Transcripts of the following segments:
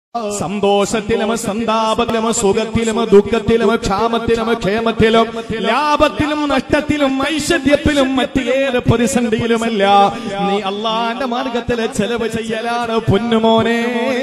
സന്തോഷത്തിലും സന്താപത്തിലും സുഖത്തിലും ദുഃഖത്തിലും ക്ഷാമത്തിലും ക്ഷേമത്തിലും ലാഭത്തിലും നഷ്ടത്തിലും ഐശ്വര്യത്തിലും മറ്റേത് പ്രതിസന്ധിയിലുമല്ല നീ അള്ളാന്റെ മാർഗത്തിൽ ചെലവ് ചെയ്യലാണ് പൊന്നുമോനെ.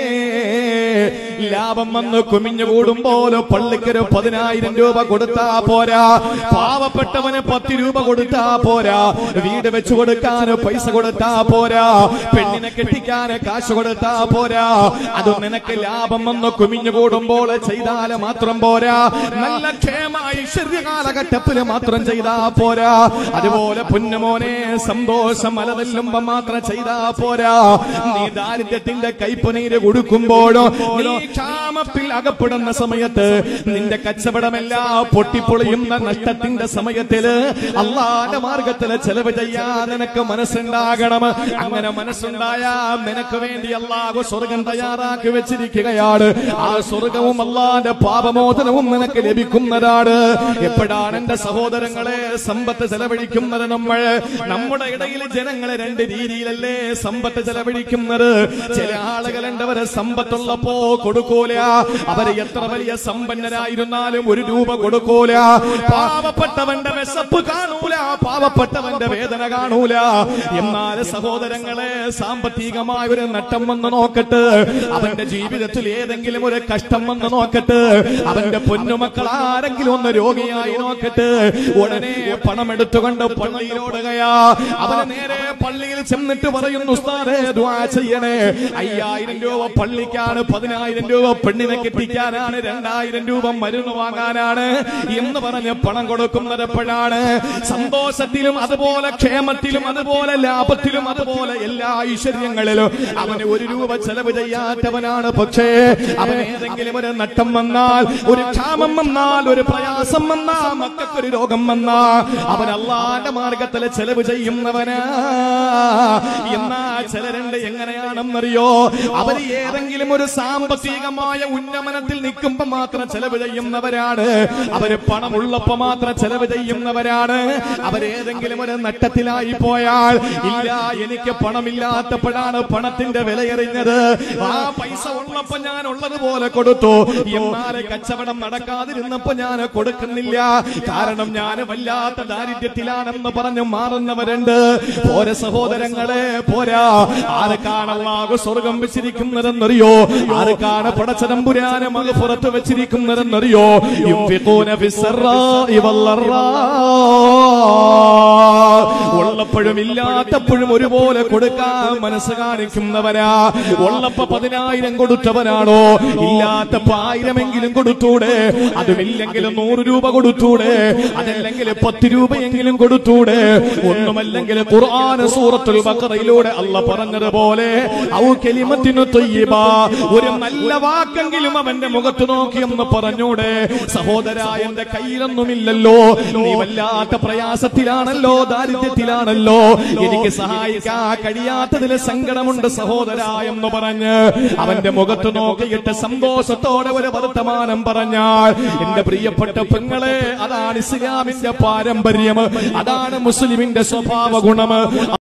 ലാഭം വന്ന് കുമിഞ്ഞുകൂടുമ്പോൾ പള്ളിക്കൊരു 10,000 രൂപ കൊടുത്താ പോരാ, പാവപ്പെട്ടവന് 10 രൂപ കൊടുത്താ പോരാ, വീട് വെച്ചു കൊടുക്കാൻ പൈസ കൊടുത്താ പോരാ, പെണ്ണിനെ കെട്ടിക്കാൻ കാശ് കൊടുത്താ പോരാ. അത് നിനക്ക് ലാഭം വന്ന് കുമിഞ്ഞുകൂടുമ്പോൾ ചെയ്താൽ മാത്രം പോരാ, നല്ല ക്ഷേമ ഐശ്വര്യ കാലഘട്ടത്തിൽ മാത്രം ചെയ്താ പോരാ. അതുപോലെ പൊന്നുമോനെ സന്തോഷം അലതല്ലുമ്പോ മാത്രം ചെയ്താ പോരാ. നീ ദാരിദ്ര്യത്തിന്റെ കൈപ്പുനീര് കൊടുക്കുമ്പോഴോ നീ ക്ഷാമത്തിൽ അകപ്പെടുന്ന സമയത്ത് നിന്റെ കച്ചവടമെല്ലാം പൊട്ടിപ്പൊളിയുന്ന നഷ്ടത്തിന്റെ സമയത്തില് അള്ളാന്റെ മാർഗത്തില് ചെലവ് ചെയ്യാൻ നിനക്ക് മനസ്സുണ്ടാകണം. അങ്ങനെ മനസ്സുണ്ടായാ നിനക്ക് വേണ്ടി അള്ളാഹു സ്വർഗം തയ്യാറാക്കി വെച്ചിരിക്കുകയാണ്. ആ സ്വർഗവും അള്ളാന്റെ പാപമോചനവും നിനക്ക് ലഭിക്കുന്നതാണ്. എപ്പോഴാണ് എന്റെ സഹോദരങ്ങളെ സമ്പത്ത് ചെലവഴിക്കുന്നത്? നമ്മുടെ ഇടയിൽ ജനങ്ങളെ 2 രീതിയിലല്ലേ സമ്പത്ത് ചെലവഴിക്കുന്നത്. ചില ആളുകളുണ്ട്, അവരെ സമ്പത്തുള്ളപ്പോ കൊടുക്കൂല, അവര് എത്ര വലിയ സമ്പന്നരായിരുന്നാലും 1 രൂപ കൊടുക്കൂല. പാവപ്പെട്ടവന്റെ വിശപ്പ് കാണൂല, പാവപ്പെട്ടവന്റെ വേദന കാണൂല. എന്നാൽ സഹോദരങ്ങളെ സാമ്പത്തികമായ ഒരു നട്ടം വന്ന് നോക്കട്ടെ, അവന്റെ ജീവിതത്തിൽ ഏതെങ്കിലും ഒരു കഷ്ടം വന്ന് നോക്കട്ടെ, അവന്റെ പൊന്നുമക്കൾ ആരെങ്കിലും ഒന്ന് രോഗിയായി നോക്കട്ടെ, ഉടനെ പണം എടുത്തുകൊണ്ട് പള്ളിയിലോടുകയാ. അവന് നേരെ പള്ളിയിൽ ചെന്നിട്ട് പറയുന്നു, ഉസ്താദേ ദുആ ചെയ്യണേ, 5000 രൂപ പള്ളിക്കാണ്, 10,000 രൂപ പെണ്ണിനെ കെട്ടിക്കാനാണ്, 2000 രൂപ മരുന്ന് വാങ്ങാനാണ് എന്ന് പറഞ്ഞ് പണം കൊടുക്കുന്നത് എപ്പോഴാണ്? സന്തോഷത്തിലും അതുപോലെ ക്ഷേമത്തിലും അതുപോലെ ലാഭത്തിലും അതുപോലെ എല്ലാ ഐശ്വര്യങ്ങളിലും അവന് 1 രൂപ ചെലവ് ചെയ്യാത്തവനാണ്. പക്ഷേ അവൻ ഏതെങ്കിലും ഒരു നട്ടം വന്നാൽ, ഒരു ക്ഷാമം വന്നാൽ, ഒരു പ്രയാസം വന്നാൽ, മക്കൾക്കൊരു രോഗം വന്നാൽ അവൻ അള്ളാന്റെ മാർഗത്തിൽ ചെലവ് ചെയ്യുന്നവനാ. എന്നാ ചിലരുണ്ട് എങ്ങനെയാണെന്നറിയോ, അവര് ഏതെങ്കിലും ഒരു സാമ്പത്തികമായ ഉന്നമനത്തിൽ നിൽക്കുമ്പോ മാത്രം ചെലവ് ചെയ്യുന്നവരാണ്. അവര് പണമുള്ളപ്പോ മാത്രം ചെലവ് ചെയ്യുന്നവരാണ്. അവരേതെങ്കിലും ഒരു നട്ടത്തിലായി പോയാൽ, ഇല്ല എനിക്ക് പണമില്ലാത്തപ്പോഴാണ് പണത്തിന്റെ വിലയെറിഞ്ഞത്, ആ പൈസ ഉള്ളപ്പോ ഞാൻ ഉള്ളതുപോലെ കൊടുത്തു, എന്നാൽ കച്ചവടം നടക്കാതിരുന്നപ്പോ ഞാൻ കൊടുക്കുന്നില്ല, കാരണം ഞാൻ വല്ലാത്ത ദാരിദ്ര്യത്തിലാണെന്ന് പറഞ്ഞു മാറുന്നവരുണ്ട്. പോര സഹോദരങ്ങളെ പോരാ. ആർക്കാണ് അല്ലാഹു സ്വർഗം വെച്ചിരിക്കുന്നതെന്നറിയോ? ആർക്കാണ് പടച്ചതമ്പുരാനെ മഗ്ഫിറത്ത് വെച്ചിരിക്കുന്നതെന്നറിയോ? യുൻഫിഖൂന ഫിസ്സറാഇ വല്ലറാ, ഉള്ളപ്പോഴും ഇല്ലാത്തപ്പോഴും ഒരുപോലെ കൊടുക്കാൻ മനസ്സ് കാണിക്കുന്നവരാ. ഉള്ളപ്പോ 10,000 കൊടുത്തവനാണോ? ഇല്ലാത്തപ്പോ 1000 കൊടുത്തൂടെ? അതുമില്ലെങ്കിൽ 100 രൂപ കൊടുത്തൂടെ? അതല്ലെങ്കിൽ 10 രൂപയെങ്കിലും കൊടുത്തൂടെ? ഒന്നുമല്ലെങ്കിൽ ഖുർആൻ സൂറത്തുൽ ബഖറയിലൂടെ അല്ലാഹ് പറഞ്ഞതുപോലെ ഔ കലിമത്തിനു തയ്യിബ, ഒരു നല്ല വാക്കെങ്കിലും അവന്റെ മുഖത്ത് നോക്കിയെന്ന് പറഞ്ഞൂടെ? സഹോദരാ, എന്റെ കയ്യിലൊന്നുമില്ലല്ലോ, നീ വല്ലാത്ത പ്രയാസത്തിലാണല്ലോ, ദാരിദ്ര്യത്തിലാണല്ലോ, എനിക്ക് സഹായിക്കാൻ കഴിയാത്തതിൽ സങ്കടമുണ്ട് സഹോദരാ എന്ന് പറഞ്ഞ് അവന്റെ മുഖത്ത് നോക്കിയിട്ട് സന്തോഷത്തോടെ ഒരു വർത്തമാനം പറഞ്ഞാൽ, എന്റെ പ്രിയപ്പെട്ട പെങ്ങളെ, അതാണ് ഇസ്ലാമിന്റെ പാരമ്പര്യം, അതാണ് മുസ്ലിമിന്റെ സ്വഭാവ ഗുണം.